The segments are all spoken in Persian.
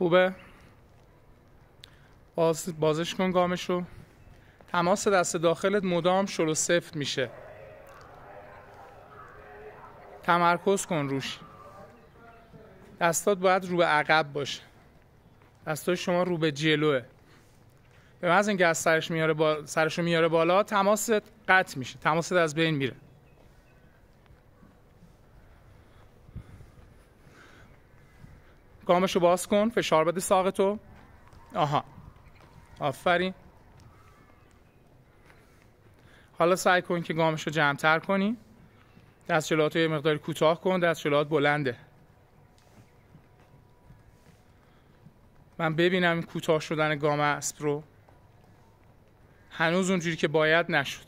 خوبه. بازش کن گامشو. تماس دست داخلت مدام شل سفت میشه. تمرکز کن روش. دستات باید رو به عقب باشه. دستای شما رو به جلوه. به محض اینکه از سرشو میاره بالا تماست قطع میشه. تماست از بین میره. گامشو باز کن. فشار بده ساقتو. آها. آفرین. حالا سعی کن که گامشو جمع‌تر کنی. دست جلوهاتو یه مقداری کوتاه کن. دست جلوهات بلنده. من ببینم کوتاه شدن گام اسب رو. هنوز اونجوری که باید نشد.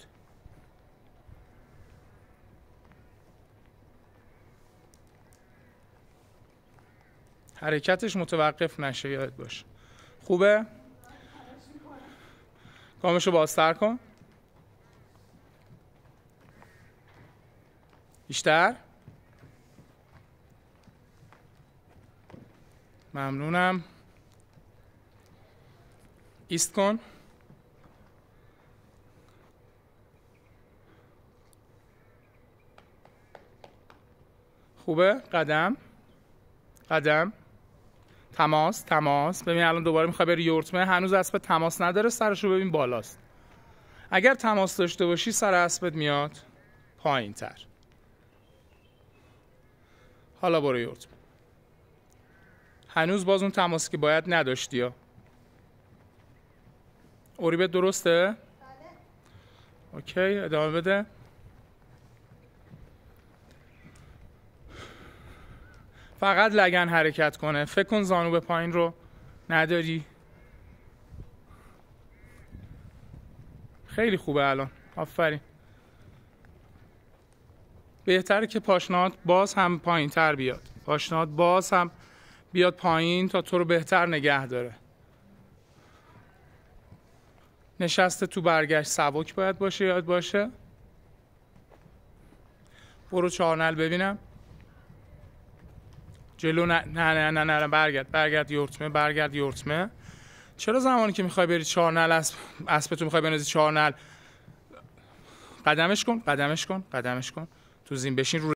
حرکتش متوقف نشه، یاد باشه. خوبه؟ گامشو بازتر کن. بیشتر. ممنونم. ایست کن. خوبه. قدم قدم. تماس. ببین الان دوباره میخوای بری یورتمه. هنوز اسب تماس نداره. سرشو ببین بالاست. اگر تماس داشته باشی سر اسبت میاد پایین تر. حالا برو یورتمه. هنوز باز اون تماسی که باید نداشتی ها. اوریبت درسته؟ بله. اوکی، ادامه بده. فقط لگن حرکت کنه. فکر کن زانو به پایین رو نداری. خیلی خوبه الان. آفرین. بهتره که پاشنات باز هم پایین تر بیاد. پاشنات باز هم بیاد پایین تا تو رو بهتر نگه داره. نشسته تو برگشت سبک باید باشه، یاد باشه. برو چهارنل ببینم. جلو نه برگرد یورتمه. چرا زمانی که میخوای بری چهارنل اسبتو میخوای بنازی چهارنل قدمش کن تو زین بشین رو